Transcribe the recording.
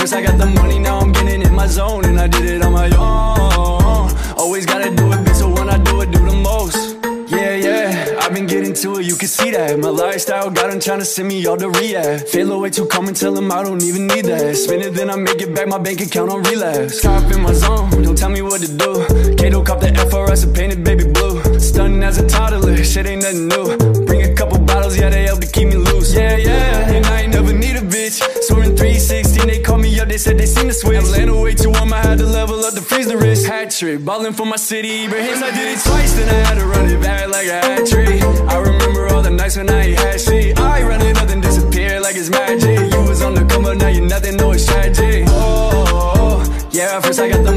first I got the money, now I'm getting in my zone, and I did it on my own. Always gotta do it, bitch, so when I do it, do the most. Yeah, I've been getting to it, you can see that. My lifestyle got him trying to send me all to rehab. Fail away to come and tell him I don't even need that. Spend it, then I make it back, my bank account on relapse. Top in my zone, don't tell me what to do. Kato cop the FRS and painted baby blue. Stunning as a toddler, shit ain't nothing new. Bring a couple bottles, yeah, they help to keep me loose. Yeah, and I ain't never need a bitch. Swerving 316, they call me up, they said they seen the switch. Atlanta way too warm, I had to level up to freeze the wrist. Hat trick, ballin' for my city, Ibrahim, I did it twice, then I had to run it back like a hat trick. I remember all the nights when I ain't had shit. I run it up and disappear like it's magic. You was on the come up, now you're nothing, no, it's tragic. Oh, yeah, first I got the